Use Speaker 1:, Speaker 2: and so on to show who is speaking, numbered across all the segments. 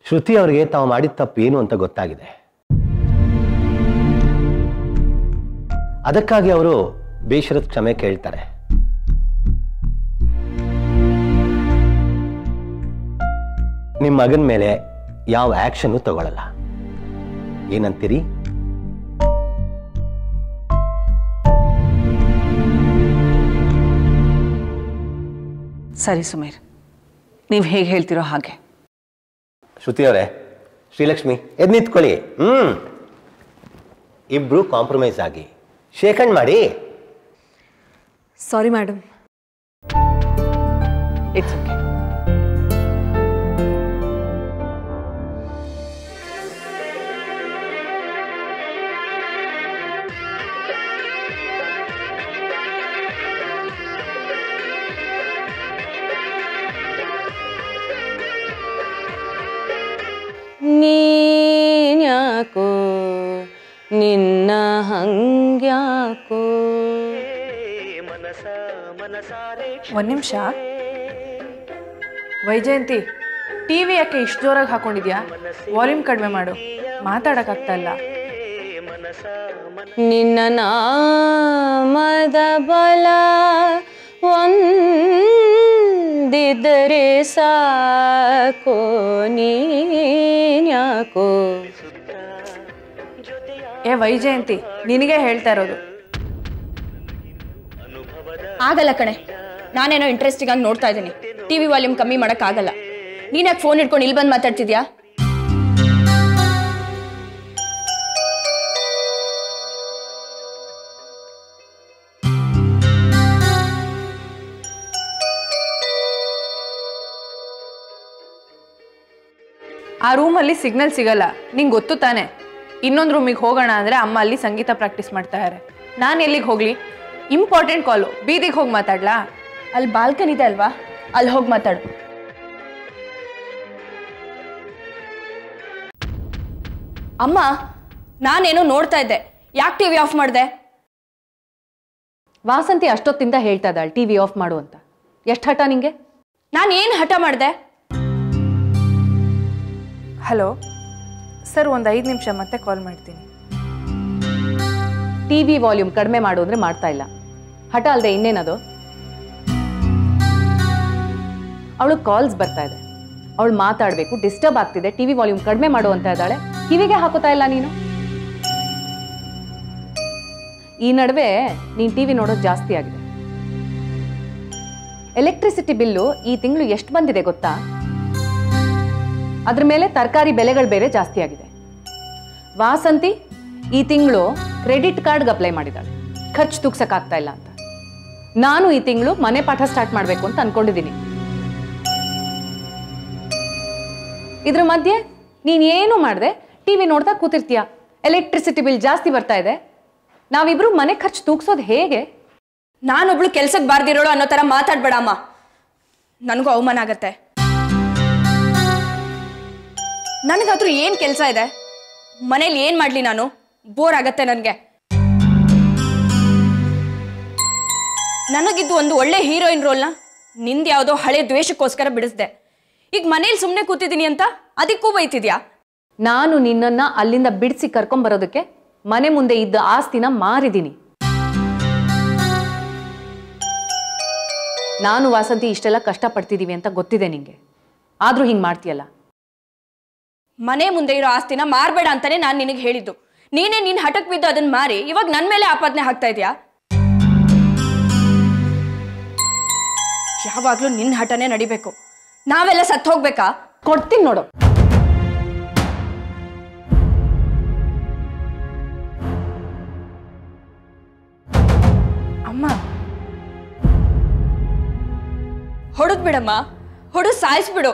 Speaker 1: ಶ್ರುತಿ ಅವರಿಗೆ ತಾವು ಮಾಡಿದ ತಪ್ಪು ಏನು ಅಂತ ಗೊತ್ತಾಗಿದೆ. ಅದಕ್ಕಾಗಿ ಅವರು ಬೇಷರತ್ ಕ್ಷಮೆ ಕೇಳ್ತಾರೆ. ನಿಮ್ಮ ಮಗನ ಮೇಲೆ ಯಾವ ಆಕ್ಷನ್ನು ತಗೊಳ್ಳಲ್ಲ. ಏನಂತೀರಿ?
Speaker 2: ಸರಿ ಸುಮೀರ್, ನೀವು ಹೇಗೆ ಹೇಳ್ತಿರೋ ಹಾಗೆ.
Speaker 1: ಶ್ರುತಿ ಅವರೇ, ಶ್ರೀಲಕ್ಷ್ಮಿ ಎದ್ ನಿಂತ್ಕೊಳ್ಳಿ. ಇಬ್ರು ಕಾಂಪ್ರಮೈಸ್ ಆಗಿ ಶೇಕ್ ಹ್ಯಾಂಡ್ ಮಾಡಿ.
Speaker 3: Sorry madam.
Speaker 2: It's okay.
Speaker 4: ನೀನ್ಯಾಕೋ ನಿನ್ನ ಹಂಗ್ಯಾಕೋ.
Speaker 3: ಒಂದು ನಿಮಿಷ. ವೈಜಯಂತಿ, ಟಿವಿ ಯಾಕೆ ಇಷ್ಟು ಜೋರಾಗಿ ಹಾಕೊಂಡಿದ್ಯಾ? ವಾಲ್ಯೂಮ್ ಕಡಿಮೆ ಮಾಡು, ಮಾತಾಡೋಕ್ಕಾಗ್ತಾ ಇಲ್ಲ.
Speaker 4: ನಿನ್ನ ನಾಮದ ಬಲ ಒಂದಿದ್ದರೆ ಸಾಕೋ ನೀನ್ಯಾಕೋ.
Speaker 3: ಏ ವೈಜಯಂತಿ, ನಿನಗೆ ಹೇಳ್ತಾ ಇರೋದು.
Speaker 5: ಆಗಲ್ಲ ಕಣೆ, ನಾನೇನೋ ಇಂಟ್ರೆಸ್ಟಿಂಗ್ ಆಗಿ ನೋಡ್ತಾ ಇದ್ದೀನಿ. ಟಿವಿ ವಾಲ್ಯೂಮ್ ಕಮ್ಮಿ ಮಾಡೋಕ್ಕಾಗಲ್ಲ. ನೀನ್ಯಾಕೆ ಫೋನ್ ಇಟ್ಕೊಂಡು ಇಲ್ಲಿ ಬಂದು ಮಾತಾಡ್ತಿದ್ಯಾ?
Speaker 3: ಆ ರೂಮಲ್ಲಿ ಸಿಗ್ನಲ್ ಸಿಗಲ್ಲ, ನಿಂಗೆ ಗೊತ್ತು ತಾನೆ. ಇನ್ನೊಂದು ರೂಮಿಗೆ ಹೋಗೋಣ ಅಂದರೆ ಅಮ್ಮ ಅಲ್ಲಿ ಸಂಗೀತ ಪ್ರಾಕ್ಟೀಸ್ ಮಾಡ್ತಾ ಇದ್ದಾರೆ. ನಾನು ಎಲ್ಲಿಗೆ ಹೋಗಲಿ? ಇಂಪಾರ್ಟೆಂಟ್ ಕಾಲು, ಬೀದಿಗೆ ಹೋಗಿ ಮಾತಾಡ್ಲಾ?
Speaker 5: ಅಲ್ಲಿ ಬಾಲ್ಕನಿ ಇದೆ ಅಲ್ವಾ, ಅಲ್ಲಿ ಹೋಗಿ ಮಾತಾಡು. ಅಮ್ಮ, ನಾನೇನೋ ನೋಡ್ತಾ ಇದ್ದೆ, ಯಾಕೆ ಟಿವಿ ಆಫ್ ಮಾಡಿದೆ?
Speaker 4: ವಾಸಂತಿ ಅಷ್ಟೊತ್ತಿಂದ ಹೇಳ್ತಾ ಇದ್ದಾಳೆ ಟಿವಿ ಆಫ್ ಮಾಡು ಅಂತ. ಎಷ್ಟು ಹಠ ನಿಂಗೆ?
Speaker 5: ನಾನು ಏನು ಹಠ ಮಾಡಿದೆ?
Speaker 3: ಹಲೋ ಸರ್, ಒಂದು 5 ನಿಮಿಷ ಮತ್ತೆ ಕಾಲ್ ಮಾಡ್ತೀನಿ.
Speaker 4: ಟಿವಿ ವಾಲ್ಯೂಮ್ ಕಡಿಮೆ ಮಾಡು ಅಂದ್ರೆ ಮಾಡ್ತಾ ಇಲ್ಲ. ಹಠ ಅಲ್ಲದೆ ಇನ್ನೇನದು? ಅವಳು ಕಾಲ್ಸ್ ಬರ್ತಾ ಇದೆ, ಅವಳು ಮಾತಾಡಬೇಕು, ಡಿಸ್ಟರ್ಬ್ ಆಗ್ತಿದೆ, ಟಿವಿ ವಾಲ್ಯೂಮ್ ಕಡಿಮೆ ಮಾಡು ಅಂತ ಇದ್ದಾಳೆ. ಕಿವಿಗೆ ಹಾಕೋತಾ ಇಲ್ಲ ನೀನು. ಈ ನಡುವೆ ನೀನು ಟಿವಿ ನೋಡೋದು ಜಾಸ್ತಿ ಆಗಿದೆ. ಎಲೆಕ್ಟ್ರಿಸಿಟಿ ಬಿಲ್ಲು ಈ ತಿಂಗಳು ಎಷ್ಟು ಬಂದಿದೆ ಗೊತ್ತಾ? ಅದ್ರ ಮೇಲೆ ತರಕಾರಿ ಬೆಲೆಗಳು ಬೇರೆ ಜಾಸ್ತಿ ಆಗಿದೆ. ವಾಸಂತಿ ಈ ತಿಂಗಳು ಕ್ರೆಡಿಟ್ ಕಾರ್ಡ್ಗೆ ಅಪ್ಲೈ ಮಾಡಿದ್ದಾಳೆ, ಖರ್ಚು ತೂಗ್ಸಕ್ಕಾಗ್ತಾ ಇಲ್ಲ ಅಂತ. ನಾನು ಈ ತಿಂಗಳು ಮನೆ ಪಾಠ ಸ್ಟಾರ್ಟ್ ಮಾಡಬೇಕು ಅಂತ ಅನ್ಕೊಂಡಿದ್ದೀನಿ. ಇದ್ರ ಮಧ್ಯೆ ನೀನೇನು ಮಾಡಿದೆ ಟಿವಿ ನೋಡ್ತಾ ಕೂತಿರ್ತೀಯ. ಎಲೆಕ್ಟ್ರಿಸಿಟಿ ಬಿಲ್ ಜಾಸ್ತಿ ಬರ್ತಾ ಇದೆ. ನಾವಿಬ್ರು ಮನೆ ಖರ್ಚು ತೂಗ್ಸೋದು ಹೇಗೆ?
Speaker 5: ನಾನೊಬ್ಳು ಕೆಲ್ಸಕ್ಕೆ ಬಾರ್ದಿರೋಳು ಅನ್ನೋ ಥರ ಮಾತಾಡ್ಬೇಡ ಅಮ್ಮ, ನನಗೂ ಅವಮಾನ ಆಗತ್ತೆ. ನನಗಾದ್ರೂ ಏನು ಕೆಲಸ ಇದೆ? ಮನೇಲಿ ಏನು ಮಾಡಲಿ ನಾನು? ಬೋರ್ ಆಗತ್ತೆ ನನಗೆ. ನನಗಿದ್ದು ಒಂದು ಒಳ್ಳೆ ಹೀರೋಯಿನ್ ರೋಲ್ನ ನಿಂದು ಯಾವುದೋ ಹಳೆ ದ್ವೇಷಕ್ಕೋಸ್ಕರ ಬಿಡಿಸ್ದೆ. ಈಗ ಮನೇಲಿ ಸುಮ್ಮನೆ ಕೂತಿದ್ದೀನಿ ಅಂತ ಅದಕ್ಕೂ ಬೈತಿದ್ಯಾ?
Speaker 4: ನಾನು ನಿನ್ನನ್ನ ಅಲ್ಲಿಂದ ಬಿಡಿಸಿ ಕರ್ಕೊಂಬರೋದಕ್ಕೆ ಮನೆ ಮುಂದೆ ಇದ್ದ ಆಸ್ತಿನ ಮಾರಿದ್ದೀನಿ. ನಾನು ವಾಸಂತಿ ಇಷ್ಟೆಲ್ಲ ಕಷ್ಟಪಡ್ತಿದ್ದೀವಿ ಅಂತ ಗೊತ್ತಿದೆ ನಿಂಗೆ, ಆದ್ರೂ ಹಿಂಗೆ ಮಾಡ್ತೀಯಲ್ಲ.
Speaker 5: ಮನೆ ಮುಂದೆ ಇರೋ ಆಸ್ತಿನ ಮಾರ್ಬೇಡ ಅಂತಾನೆ ನಾನು ನಿನಗೆ ಹೇಳಿದ್ದು. ನೀನೇ ನಿನ್ನ ಹಠಕ್ಕೆ ಬಿದ್ದು ಅದನ್ನ ಮಾರಿ ಇವಾಗ ನನ್ನ ಮೇಲೆ ಆಪಾದನೆ ಹಾಕ್ತಾ ಇದೆಯಾ? ಯಾವಾಗ್ಲೂ ನಿನ್ನ ಹಠನೇ ನಡಿಬೇಕು. ನಾವೆಲ್ಲ ಸತ್ತು ಹೋಗ್ಬೇಕಾ?
Speaker 4: ಕೊಡ್ತೀನಿ ನೋಡು.
Speaker 3: ಅಮ್ಮ,
Speaker 5: ಹೊಡೆದ್ ಬಿಡಮ್ಮ, ಹೊಡೆದು ಸಾಯಿಸ್ಬಿಡು.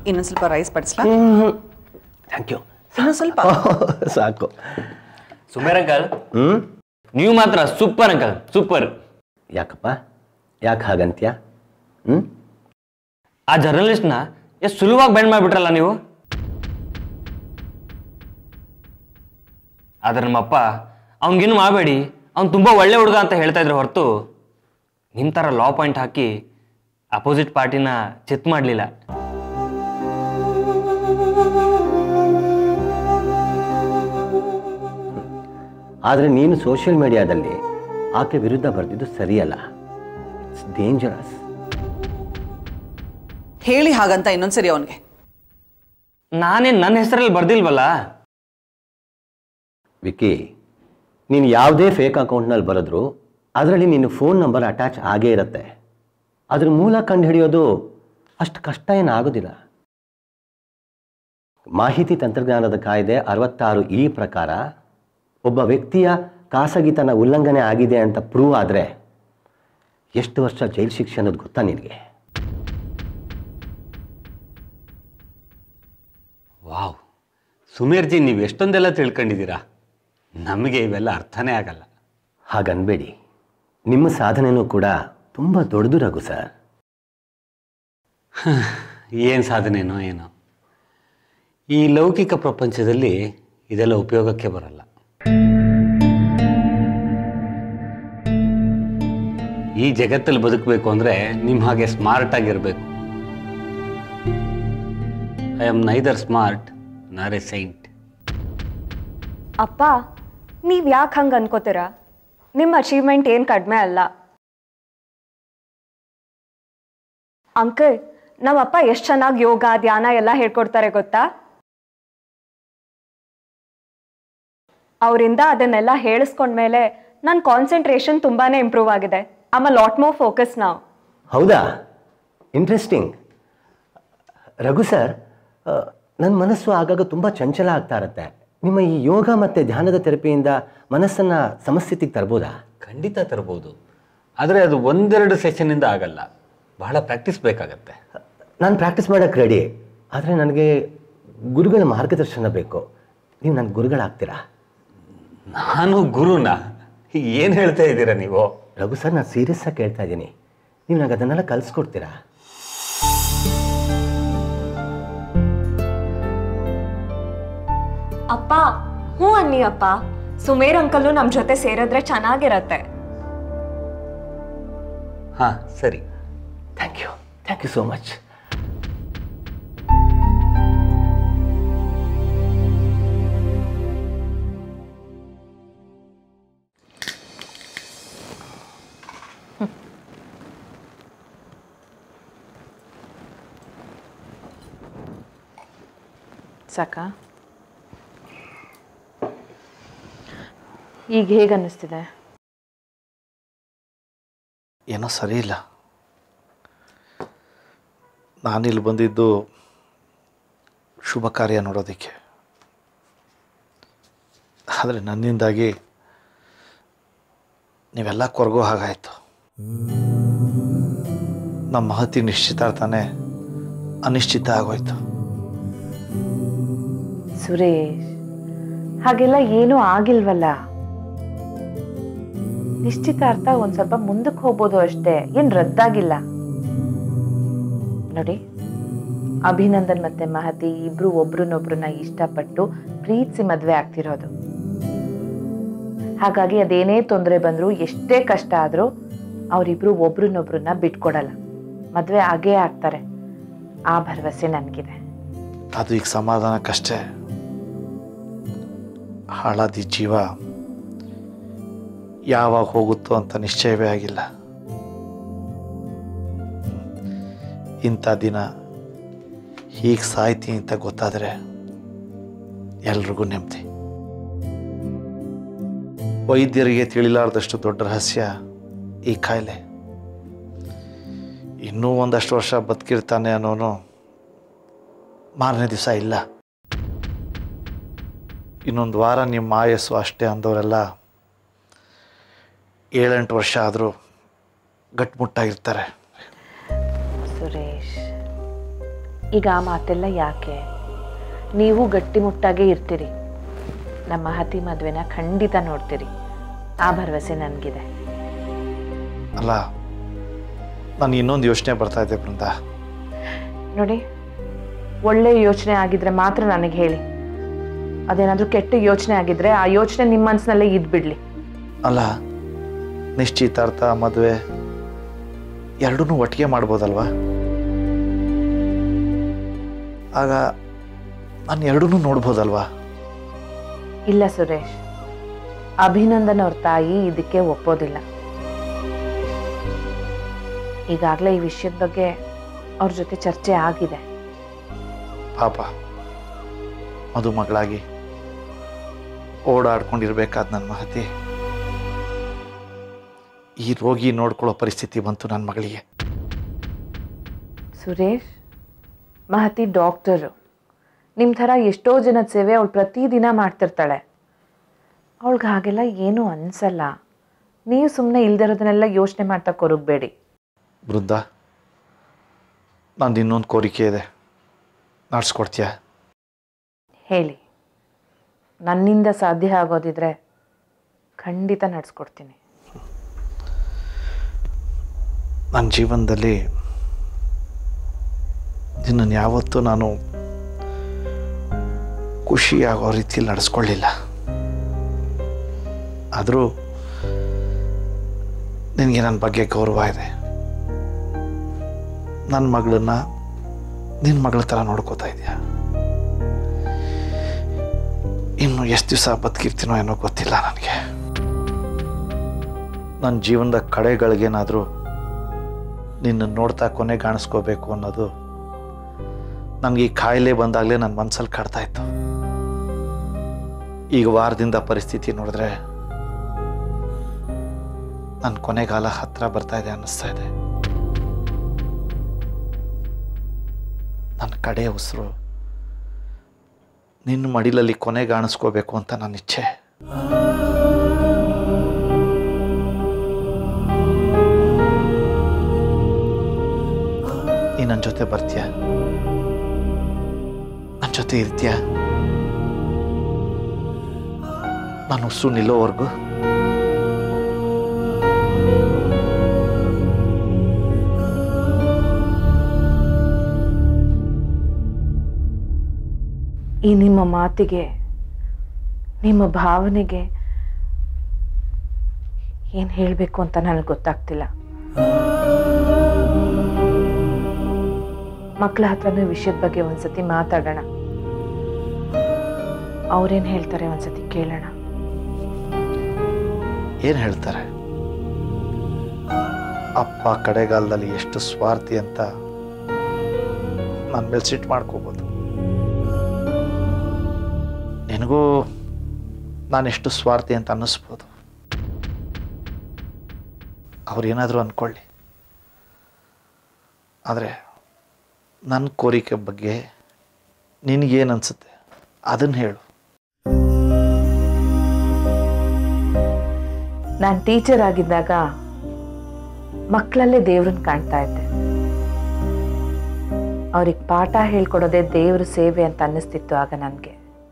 Speaker 2: ಇನ್ನೊಂದು ಸ್ವಲ್ಪ ರೈಸ್ ಬಡಿಸ್ಲಾ?
Speaker 1: Thank you.
Speaker 2: ಇನ್ನೊಂದು ಸ್ವಲ್ಪ.
Speaker 1: ಸಾಕು.
Speaker 6: ಸುಮೇರ್ ಅಂಕಲ್, ನೀವು ಮಾತ್ರ ಸೂಪರ್ ಅಂಕಲ್, ಸೂಪರ್.
Speaker 1: ಯಾಕಪ್ಪ, ಯಾಕೆ ಹಾಗಂತ್ಯ?
Speaker 6: ಆ ಜರ್ನಲಿಸ್ಟ್ನ ಎಷ್ಟು ಸುಲಭವಾಗಿ ಬ್ಯಾಂಡ್ ಮಾಡಿಬಿಟ್ರಲ್ಲ ನೀವು. ಆದ್ರೆ ನಮ್ಮಪ್ಪ ಅವ್ನಿಗೇನು ಮಾಡಬೇಡಿ, ಅವ್ನು ತುಂಬ ಒಳ್ಳೆ ಹುಡುಗ ಅಂತ ಹೇಳ್ತಾ ಇದ್ರು ಹೊರತು ನಿಮ್ಮ ಥರ ಲಾ ಪಾಯಿಂಟ್ ಹಾಕಿ ಅಪೋಸಿಟ್ ಪಾರ್ಟಿನ ಚಿತ್ ಮಾಡಲಿಲ್ಲ.
Speaker 1: ಆದರೆ ನೀನು ಸೋಷಿಯಲ್ ಮೀಡಿಯಾದಲ್ಲಿ ಆಕೆ ವಿರುದ್ಧ ಬರೆದಿದ್ದು ಸರಿಯಲ್ಲ. It's dangerous.
Speaker 2: ಹೇಳಿ ಹಾಗಂತ ಇನ್ನೊಂದ್ಸರಿ ಅವನಿಗೆ.
Speaker 6: ನಾನೇನು ನನ್ನ ಹೆಸರಲ್ಲಿ ಬರ್ದಿಲ್ವಲ್ಲ.
Speaker 1: ವಿಕಿ, ನೀನು ಯಾವುದೇ ಫೇಕ್ ಅಕೌಂಟ್ನಲ್ಲಿ ಬರೆದ್ರು ಅದರಲ್ಲಿ ನಿನ್ನ ಫೋನ್ ನಂಬರ್ ಅಟ್ಯಾಚ್ ಆಗೇ ಇರುತ್ತೆ. ಅದ್ರ ಮೂಲ ಕಂಡುಹಿಡಿಯೋದು ಅಷ್ಟು ಕಷ್ಟ ಏನಾಗೋದಿಲ್ಲ. ಮಾಹಿತಿ ತಂತ್ರಜ್ಞಾನದ ಕಾಯ್ದೆ 66E ಪ್ರಕಾರ ಒಬ್ಬ ವ್ಯಕ್ತಿಯ ಖಾಸಗಿತನ ಉಲ್ಲಂಘನೆ ಆಗಿದೆ ಅಂತ ಪ್ರೂವ್ ಆದರೆ ಎಷ್ಟು ವರ್ಷ ಜೈಲು ಶಿಕ್ಷೆ ಅನ್ನೋದು ಗೊತ್ತಾ ನಿನಗೆ?
Speaker 7: ವಾವ್, ಸುಮೇರ್ಜಿ, ನೀವು ಎಷ್ಟೊಂದೆಲ್ಲ ತಿಳ್ಕೊಂಡಿದ್ದೀರಾ. ನಮಗೆ ಇವೆಲ್ಲ ಅರ್ಥನೇ ಆಗಲ್ಲ.
Speaker 1: ಹಾಗನ್ಬೇಡಿ, ನಿಮ್ಮ ಸಾಧನೆಯೂ ಕೂಡ ತುಂಬ ದೊಡ್ಡದು ರಘು ಸರ್.
Speaker 7: ಏನು ಸಾಧನೆನೋ ಏನೋ. ಈ ಲೌಕಿಕ ಪ್ರಪಂಚದಲ್ಲಿ ಇದೆಲ್ಲ ಉಪಯೋಗಕ್ಕೆ ಬರಲ್ಲ. ಈ ಜಗತ್ತಲ್ಲಿ ಬದುಕಬೇಕು ಅಂದರೆ ನಿಮ್ಮ ಹಾಗೆ ಸ್ಮಾರ್ಟ್ ಆಗಿರಬೇಕು. I am neither smart nor a saint.
Speaker 5: ಅಪ್ಪ, ನೀವು ಯಾಕೆ ಹಂಗೆ ಅನ್ಕೋತೀರಾ? ನಿಮ್ಮ ಅಚೀವ್ಮೆಂಟ್ ಏನು ಕಡಿಮೆ ಅಲ್ಲ. ಅಂಕಲ್, ನಮ್ಮಪ್ಪ ಎಷ್ಟು ಚೆನ್ನಾಗಿ ಯೋಗ ಧ್ಯಾನ ಎಲ್ಲ ಹೇಳ್ಕೊಡ್ತಾರೆ ಗೊತ್ತಾ? ಅವರಿಂದ ಅದನ್ನೆಲ್ಲ ಹೇಳಿಸ್ಕೊಂಡ್ಮೇಲೆ ನನ್ನ ಕಾನ್ಸಂಟ್ರೇಷನ್ ತುಂಬಾ ಇಂಪ್ರೂವ್ ಆಗಿದೆ. I am lot more focus ನಾವು.
Speaker 1: ಹೌದಾ? ಇಂಟ್ರೆಸ್ಟಿಂಗ್. ರಘು ಸರ್, ನನ್ನ ಮನಸ್ಸು ಆಗಾಗ ತುಂಬ ಚಂಚಲ ಆಗ್ತಾ ಇರುತ್ತೆ. ನಿಮ್ಮ ಈ ಯೋಗ ಮತ್ತು ಧ್ಯಾನದ ಥೆರಪಿಯಿಂದ ಮನಸ್ಸನ್ನು ಸಮಸ್ಥಿತಿಗೆ ತರ್ಬೋದಾ?
Speaker 7: ಖಂಡಿತ ತರ್ಬೋದು, ಆದರೆ ಅದು ಒಂದೆರಡು ಸೆಷನ್ನಿಂದ ಆಗಲ್ಲ. ಬಹಳ ಪ್ರಾಕ್ಟೀಸ್ ಬೇಕಾಗತ್ತೆ.
Speaker 1: ನಾನು ಪ್ರಾಕ್ಟೀಸ್ ಮಾಡೋಕ್ಕೆ ರೆಡಿ, ಆದರೆ ನನಗೆ ಗುರುಗಳ ಮಾರ್ಗದರ್ಶನ ಬೇಕು. ನೀವು ನನ್ನ ಗುರುಗಳಾಗ್ತೀರಾ?
Speaker 7: ನಾನು ಗುರುನ? ಏನು ಹೇಳ್ತಾ ಇದ್ದೀರಾ ನೀವು?
Speaker 1: ರಘು ಸರ್, ನಾನು ಸೀರಿಯಸ್ ಆಗಿ ಕೇಳ್ತಾ ಇದ್ದೀನಿ. ನೀವು ನನಗೆ ಅದನ್ನೆಲ್ಲ ಕಲಿಸ್ಕೊಡ್ತೀರಾ?
Speaker 5: ಅಪ್ಪ, ಹ್ಞೂ ಅನ್ನಿ ಅಪ್ಪ. ಸುಮೇರ್ ಅಂಕಲ್ಲು ನಮ್ಮ ಜೊತೆ ಸೇರಿದ್ರೆ ಚೆನ್ನಾಗಿರತ್ತೆ.
Speaker 7: ಹಾಂ, ಸರಿ.
Speaker 1: Thank you so much.
Speaker 4: ಸಾಕ? ಈಗ ಹೇಗೆ ಅನ್ನಿಸ್ತಿದೆ?
Speaker 8: ಏನೋ ಸರಿ ಇಲ್ಲ. ನಾನಿಲ್ಲಿ ಬಂದಿದ್ದು ಶುಭ ಕಾರ್ಯ ನೋಡೋದಕ್ಕೆ, ಆದರೆ ನನ್ನಿಂದಾಗಿ ನೀವೆಲ್ಲ ಕೊರಗೋ ಹಾಗಾಯಿತು. ನಮ್ಮ ಮಹತಿ ನಿಶ್ಚಿತಾರ್ಥನೇ ಅನಿಶ್ಚಿತ ಆಗೋಯ್ತು.
Speaker 4: ಸುರೇಶ್, ಹಾಗೆಲ್ಲ ಏನೂ ಆಗಿಲ್ವಲ್ಲ. ನಿಶ್ಚಿತಾರ್ಥ ಒಂದ್ ಸ್ವಲ್ಪ ಮುಂದಕ್ಕೆ ಹೋಗ್ಬೋದು ಅಷ್ಟೇ, ಏನ್ ರದ್ದಾಗಿಲ್ಲ. ನೋಡಿ, ಅಭಿನಂದನ್ ಮತ್ತೆ ಮಹತಿ ಇಬ್ರು ಒಬ್ರನ್ನೊಬ್ರನ್ನ ಇಷ್ಟಪಟ್ಟು ಪ್ರೀತಿಸಿ ಮದ್ವೆ ಆಗ್ತಿರೋದು. ಹಾಗಾಗಿ ಅದೇನೇ ತೊಂದರೆ ಬಂದ್ರು, ಎಷ್ಟೇ ಕಷ್ಟ ಆದ್ರೂ ಅವರಿಬ್ರು ಒಬ್ರನ್ನೊಬ್ರನ್ನ ಬಿಟ್ಕೊಡಲ್ಲ, ಮದ್ವೆ ಆಗೇ ಆಗ್ತಾರೆ. ಆ ಭರವಸೆ ನನ್ಗಿದೆ.
Speaker 8: ಅದು ಈಗ ಸಮಾಧಾನಕ್ಕಷ್ಟೇ. ಹಾಳಾದ ಜೀವ ಯಾವಾಗ ಹೋಗುತ್ತೋ ಅಂತ ನಿಶ್ಚಯವೇ ಆಗಿಲ್ಲ. ಇಂಥ ದಿನ ಹೀಗೆ ಸಾಯ್ತೀನಿ ಅಂತ ಗೊತ್ತಾದರೆ ಎಲ್ರಿಗೂ ನೆಮ್ಮದಿ. ವೈದ್ಯರಿಗೆ ತಿಳಿಲಾರ್ದಷ್ಟು ದೊಡ್ಡ ರಹಸ್ಯ ಈ ಕಾಯಿಲೆ. ಇನ್ನೂ ಒಂದಷ್ಟು ವರ್ಷ ಬದುಕಿರ್ತಾನೆ ಅನ್ನೋನು ಮಾರನೇ ದಿವಸ ಇಲ್ಲ. ಇನ್ನೊಂದು ವಾರ ನಿಮ್ಮ ಆಯಸ್ಸು ಅಷ್ಟೇ ಅಂದವರೆಲ್ಲ 7-8 ವರ್ಷ ಆದರೂ ಗಟ್ಟಿಮುಟ್ಟಾಗಿರ್ತಾರೆ.
Speaker 4: ಸುರೇಶ್, ಈಗ ಆ ಮಾತೆಲ್ಲ ಯಾಕೆ? ನೀವು ಗಟ್ಟಿಮುಟ್ಟಾಗೇ ಇರ್ತೀರಿ. ನಮ್ಮ ಹತಿ ಮದುವೆನ ಖಂಡಿತ ನೋಡ್ತೀರಿ, ಆ ಭರವಸೆ ನನಗಿದೆ.
Speaker 8: ಅಲ್ಲ, ನಾನು ಇನ್ನೊಂದು ಯೋಚನೆ ಬರ್ತಾ ಇದೆ ಬೃಂದ.
Speaker 4: ನೋಡಿ, ಒಳ್ಳೆ ಯೋಚನೆ ಆಗಿದ್ರೆ ಮಾತ್ರ ನನಗೆ ಹೇಳಿ. ಅದೇನಾದರೂ ಕೆಟ್ಟ ಯೋಚನೆ ಆಗಿದ್ರೆ ಆ ಯೋಚನೆ ನಿಮ್ಮ ಮನಸ್ಸಿನಲ್ಲೇ ಇದ್ಬಿಡ್ಲಿ.
Speaker 8: ಅಲ್ಲ, ನಿಶ್ಚಿತಾರ್ಥ ಮದುವೆ ಎರಡೂ ಒಟ್ಟಿಗೆ ಮಾಡ್ಬೋದಲ್ವಾ? ಆಗ ನಾನು ಎರಡೂ ನೋಡ್ಬೋದಲ್ವಾ?
Speaker 4: ಇಲ್ಲ ಸುರೇಶ್, ಅಭಿನಂದನ್ ಅವ್ರ ತಾಯಿ ಇದಕ್ಕೆ ಒಪ್ಪೋದಿಲ್ಲ. ಈಗಾಗಲೇ ಈ ವಿಷಯದ ಬಗ್ಗೆ ಅವ್ರ ಜೊತೆ ಚರ್ಚೆ ಆಗಿದೆ.
Speaker 8: ಪಾಪ ಮದುಮಗಳಾಗಿ ಓಡಾಡ್ಕೊಂಡಿರ್ಬೇಕಾದ ನನ್ನ ಮಹತಿ ಈ ರೋಗಿ ನೋಡ್ಕೊಳ್ಳೋ ಪರಿಸ್ಥಿತಿ ಬಂತು ನನ್ನ ಮಗಳಿಗೆ.
Speaker 4: ಸುರೇಶ್, ಮಹತಿ ಡಾಕ್ಟರು. ನಿಮ್ಮ ಥರ ಎಷ್ಟೋ ಜನದ ಸೇವೆ ಅವಳು ಪ್ರತಿದಿನ ಮಾಡ್ತಿರ್ತಾಳೆ. ಅವಳಿಗೆ ಹಾಗೆಲ್ಲ ಏನೂ ಅನಿಸಲ್ಲ. ನೀವು ಸುಮ್ಮನೆ ಇಲ್ದಿರೋದನ್ನೆಲ್ಲ ಯೋಚನೆ ಮಾಡ್ತಾ ಕೊರಗಬೇಡಿ.
Speaker 8: ಬೃಂದ, ನಂದು ಇನ್ನೊಂದು ಕೋರಿಕೆ ಇದೆ, ನಡೆಸ್ಕೊಡ್ತೀಯಾ?
Speaker 4: ಹೇಳಿ. ನನ್ನಿಂದ ಸಾಧ್ಯ ಆಗೋದಿದ್ರೆ ಖಂಡಿತ ನಡೆಸ್ಕೊಡ್ತೀನಿ.
Speaker 8: ನನ್ನ ಜೀವನದಲ್ಲಿ ನಿನ್ನನ್ನು ಯಾವತ್ತೂ ನಾನು ಖುಷಿಯಾಗೋ ರೀತಿಯಲ್ಲಿ ನಡೆಸ್ಕೊಳ್ಳಿಲ್ಲ. ಆದರೂ ನಿನಗೆ ನನ್ನ ಬಗ್ಗೆ ಗೌರವ ಇದೆ. ನನ್ನ ಮಗಳನ್ನ ನಿನ್ನ ಮಗಳ ಥರ ನೋಡ್ಕೋತಾ ಇದೆಯಾ? ಇನ್ನು ಎಷ್ಟು ದಿವಸ ಬದುಕಿರ್ತೀನೋ ಏನೋ ಗೊತ್ತಿಲ್ಲ ನನಗೆ. ನನ್ನ ಜೀವನದ ಕಡೆಗಳಿಗೇನಾದರೂ ನಿನ್ನ ನೋಡ್ತಾ ಕೊನೆ ಕಾಣಿಸ್ಕೋಬೇಕು ಅನ್ನೋದು ನನಗೆ ಈ ಕಾಯಿಲೆ ಬಂದಾಗಲೇ ನನ್ನ ಮನಸ್ಸಲ್ಲಿ ಕಾಡ್ತಾ ಇತ್ತು. ಈಗ ವಾರದಿಂದ ಪರಿಸ್ಥಿತಿ ನೋಡಿದ್ರೆ ನನ್ನ ಕೊನೆಗಾಲ ಹತ್ರ ಬರ್ತಾ ಇದೆ ಅನ್ನಿಸ್ತಾ ಇದೆ. ನನ್ನ ಕಡೆ ಉಸಿರು ನಿನ್ನ ಮಡಿಲಲ್ಲಿ ಕೊನೆಗಾಣಿಸ್ಕೋಬೇಕು ಅಂತ ನನ್ನ ಇಚ್ಛೆ. ನೀ ನನ್ನ ಜೊತೆ ಬರ್ತೀಯ? ನನ್ನ ಜೊತೆ ಇರ್ತೀಯ? ನಾನು ಉಸಿರು ನಿಲ್ಲೋವರೆಗೂ?
Speaker 4: ಈ ನಿಮ್ಮ ಮಾತಿಗೆ, ನಿಮ್ಮ ಭಾವನೆಗೆ ಏನು ಹೇಳಬೇಕು ಅಂತ ನನಗೆ ಗೊತ್ತಾಗ್ತಿಲ್ಲ. ಮಕ್ಕಳ ಹತ್ರನೂ ವಿಷಯದ ಬಗ್ಗೆ ಒಂದ್ಸತಿ ಮಾತಾಡೋಣ. ಅವ್ರೇನು ಹೇಳ್ತಾರೆ ಒಂದ್ಸತಿ ಕೇಳೋಣ.
Speaker 8: ಏನು ಹೇಳ್ತಾರೆ? ಅಪ್ಪ ಕಡೆಗಾಲದಲ್ಲಿ ಎಷ್ಟು ಸ್ವಾರ್ಥಿ ಅಂತ ನನ್ನ ಮೇಲೆ ಸಿಟ್ಟು ಮಾಡ್ಕೋಬೋದು. ನಿನಗೂ ನಾನೆಷ್ಟು ಸ್ವಾರ್ಥಿ ಅಂತ ಅನ್ನಿಸ್ಬೋದು. ಅವ್ರೇನಾದರೂ ಅಂದ್ಕೊಳ್ಳಿ. ಆದರೆ ನನ್ನ ಕೋರಿಕೆ ಬಗ್ಗೆ ನಿನಗೇನು ಅನಿಸುತ್ತೆ ಅದನ್ನು ಹೇಳು.
Speaker 4: ನಾನು ಟೀಚರ್ ಆಗಿದ್ದಾಗ ಮಕ್ಕಳಲ್ಲೇ ದೇವ್ರನ್ನ ಕಾಣ್ತಾ ಇದ್ದೆ. ಅವ್ರಿಗೆ ಪಾಠ ಹೇಳ್ಕೊಡೋದೇ ದೇವ್ರ ಸೇವೆ ಅಂತ ಅನ್ನಿಸ್ತಿತ್ತು ಆಗ ನನಗೆ.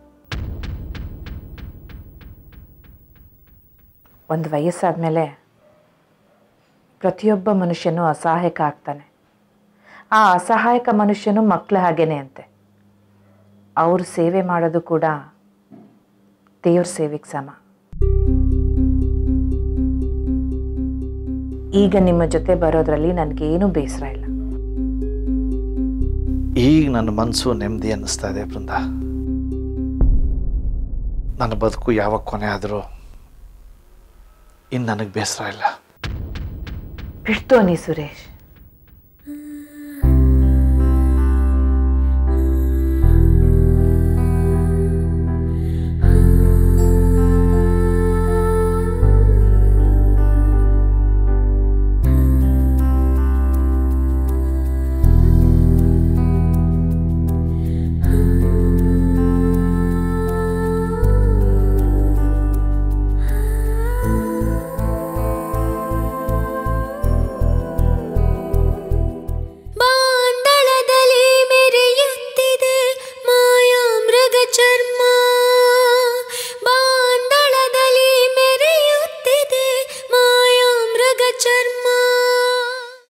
Speaker 4: ಒಂದು ವಯಸ್ಸಾದ್ಮೇಲೆ ಪ್ರತಿಯೊಬ್ಬ ಮನುಷ್ಯನೂ ಅಸಹಾಯಕ ಆಗ್ತಾನೆ. ಆ ಅಸಹಾಯಕ ಮನುಷ್ಯನು ಮಕ್ಕಳ ಹಾಗೇನೆ ಅಂತೆ. ಅವ್ರ ಸೇವೆ ಮಾಡೋದು ಕೂಡ ದೇವ್ರ ಸೇವೆಗೆ ಸಮ. ಈಗ ನಿಮ್ಮ ಜೊತೆ ಬರೋದ್ರಲ್ಲಿ ನನಗೇನು ಬೇಸರ ಇಲ್ಲ.
Speaker 8: ಈಗ ನನ್ನ ಮನಸ್ಸು ನೆಮ್ಮದಿ ಅನ್ನಿಸ್ತಾ ಇದೆ ಬೃಂದ. ನನ್ನ ಬದುಕು ಯಾವಾಗ ಕೊನೆ ಆದರೂ ಇನ್ನು ನನಗೆ ಬೇಸರ ಇಲ್ಲ.
Speaker 4: ಬಿಡ್ತು ನೀ ಸುರೇಶ್.